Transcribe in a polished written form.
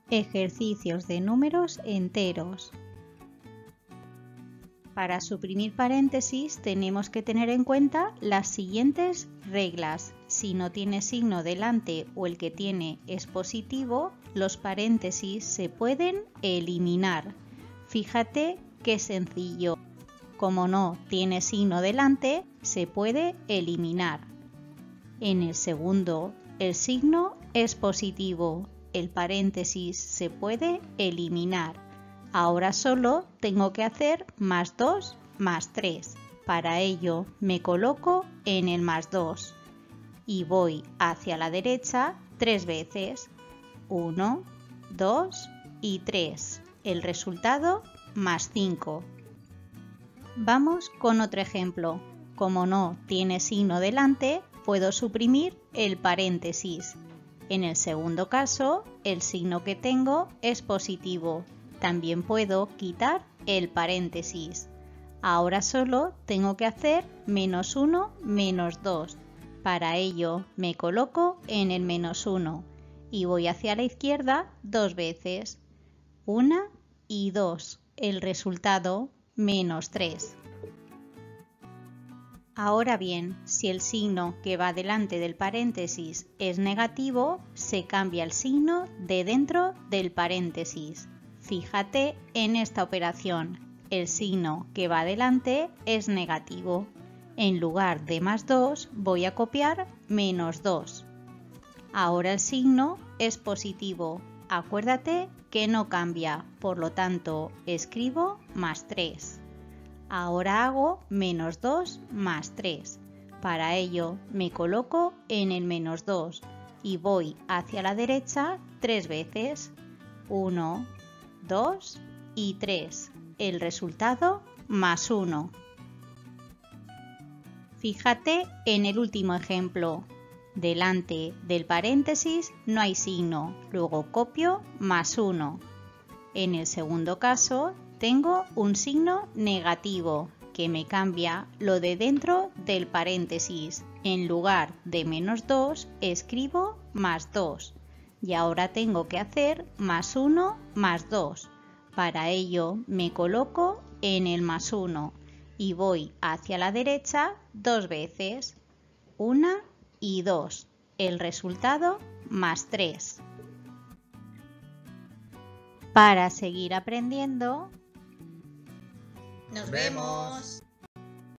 Ejercicios de números enteros. Para suprimir paréntesis tenemos que tener en cuenta las siguientes reglas. Si no tiene signo delante o el que tiene es positivo, los paréntesis se pueden eliminar. Fíjate qué sencillo. Como no tiene signo delante, se puede eliminar. En el segundo, el signo es positivo. El paréntesis se puede eliminar. Ahora solo tengo que hacer más 2 más 3. Para ello me coloco en el más 2 y voy hacia la derecha 3 veces. 1, 2 y 3. El resultado más 5. Vamos con otro ejemplo. Como no tiene signo delante, puedo suprimir el paréntesis. En el segundo caso, el signo que tengo es positivo. También puedo quitar el paréntesis. Ahora solo tengo que hacer menos 1, menos 2. Para ello me coloco en el menos 1 y voy hacia la izquierda 2 veces. 1 y 2. El resultado menos 3. Ahora bien, si el signo que va delante del paréntesis es negativo, se cambia el signo de dentro del paréntesis. Fíjate en esta operación. El signo que va delante es negativo. En lugar de más 2 voy a copiar menos 2. Ahora el signo es positivo. Acuérdate que no cambia, por lo tanto escribo más 3. Ahora hago menos 2 más 3. Para ello me coloco en el menos 2 y voy hacia la derecha 3 veces. 1, 2 y 3. El resultado más 1. Fíjate en el último ejemplo. Delante del paréntesis no hay signo, luego copio más 1. En el segundo caso tengo un signo negativo que me cambia lo de dentro del paréntesis. En lugar de menos 2 escribo más 2. Y ahora tengo que hacer más 1 más 2. Para ello me coloco en el más 1 y voy hacia la derecha 2 veces. 1 y 2. El resultado más 3. Para seguir aprendiendo, ¡nos vemos!